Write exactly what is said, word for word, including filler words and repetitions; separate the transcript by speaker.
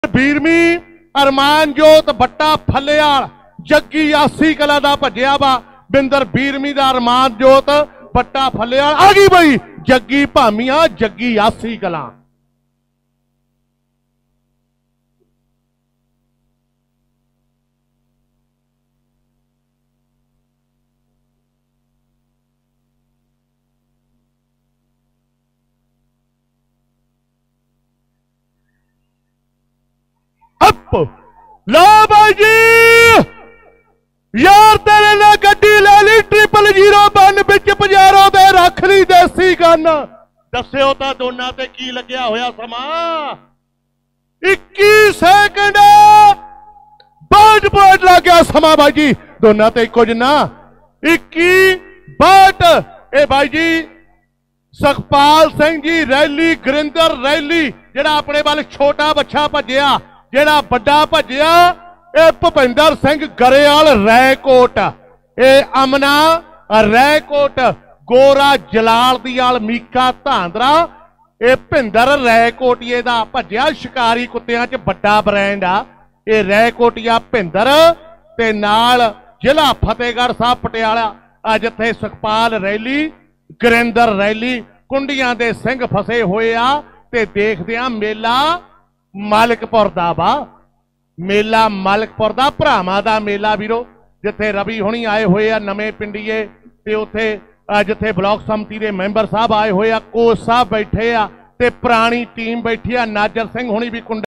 Speaker 1: बीरमी अरमानजोत बट्टा फलेआल जग्गी आसी कला दा भजिया वा बिंदर बीरमी दा अरमानजोत बट्टा फलेआल आ गई बई जग्गी भामिया जग्गी आसी कला। लो भाई जी यार तेरे ने गड्डी ले ली ट्रिपल जीरो वन बिच पजारो दे रख ली देसी गन दस्यो तां दोनां ते की लग्या होया समा इक्की सेकंड बाहठ पॉइंट लग गया समा भाई जी दोनां ते इक्को जिन्ना इक्की बाहठ। ए भाई जी सुखपाल सिंह जी रैली गुरिंदर रैली जिहड़ा अपने वाल छोटा बच्चा भजिया जिहड़ा बड़ा भजिया ए भुपिंदर सिंह गरेवाल रैकोट ए अमना रैकोट गोरा जलाल दीआल मीका धांदरा ए भिंदर रैकोटिए दा भजिया शिकारी कुत्तियां च बड़ा ब्रांड आ ए रैकोटिया भिंदर ते नाल जिला फतेहगढ़ साहब पटियाला अज इत्थे सुखपाल रैली गुरिंदर रैली कुंडियां दे सिंह फसे होए आ ते देखदे आ मेला मालिकपुर दा वा मेला मालिकपुर दा भरावां दा मेला वीरो जिथे रवि हुणी आए हुए आ नवे पिंडीए ते उत्थे जिथे ब्लॉक समति दे मैंबर साहब आए हुए आ कोच साहब बैठे आ ते पुरानी टीम बैठी आ नाजर सिंह हुणी भी कुंड